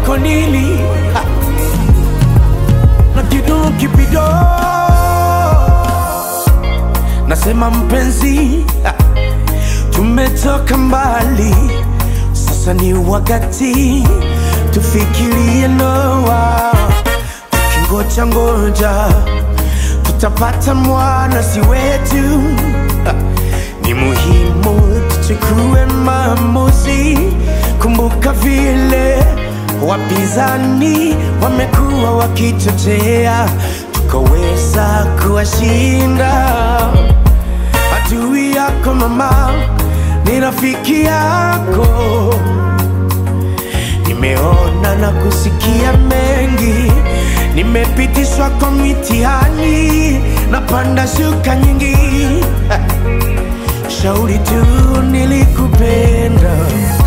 kwako nili na kidu kipido. Nasema mpenzi, tumetoka mbali, sasa ni wakati tufikirie ndoa. Tukingoja ngoja tutapata mwana si wetu. Ni muhimu tuchukue maamuzi. Kumbuka vile wapinzani wamekuwa wakichochea, tukaweza kuwashinda. Adui yako mama ni rafiki yako. Nimeona na kusikia mengi, nimepitishwa kwa mitihani na panda shuka nyingi. Shauri tu nilikupenda.